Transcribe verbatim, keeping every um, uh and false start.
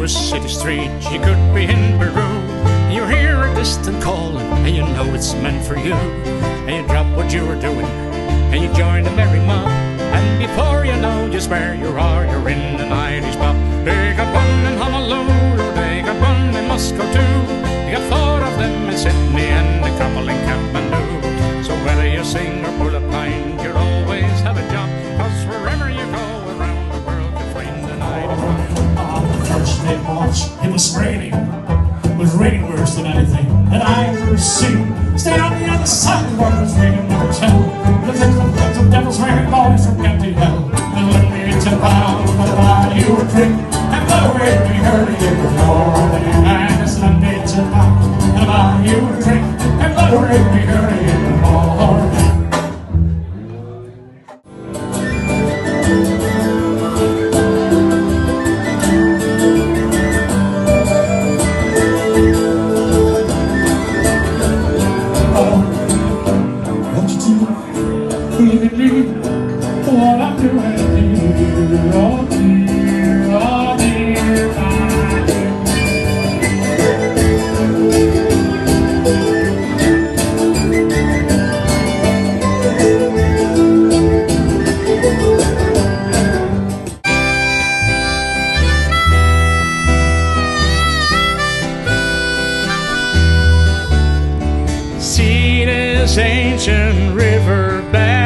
a city street, you could be in Peru. You hear a distant calling, and you know it's meant for you. And you drop what you were doing, and you join the merry mob. And before you know just where you are, you're in an Irish pub. They got one in Honolulu, they got one in Moscow too. They got four of them in Sydney and a couple in Kathmandu. So whether you sing or pull a pint, you'll always have a job. Cause wherever you go around the world, you'll find an Irish pub. On the first day of March, it was raining. It was raining worse than anything that I ever seen. Stayed on the other side of the water, it was raining number ten. Looked at the bunch of devils wearing bodies from empty hell. And when we hit the pound, but buy you a drink. And the way we heard it in the morning. And it's not me to pound, and buy you a drink. And the way we heard it in the morning. Look at me, what I'm doing here, oh dear, oh dear, my dear. See this ancient river bed,